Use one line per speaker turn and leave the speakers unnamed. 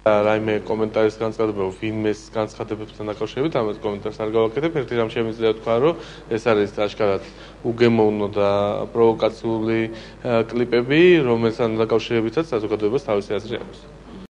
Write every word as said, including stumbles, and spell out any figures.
რაიმე კომენტარის განცხადება ვინმეს განცხადებებთან დაკავშირებით ამას კომენტარს არ გავაკეთებ. ერთი რამ შემიძლია თქვა, რომ ეს არის აშკარად უგემოვნო და პროვოკაციული კლიპები, რომელთან დაკავშირებითაც საზოგადოებას თავისი აზრი აქვს.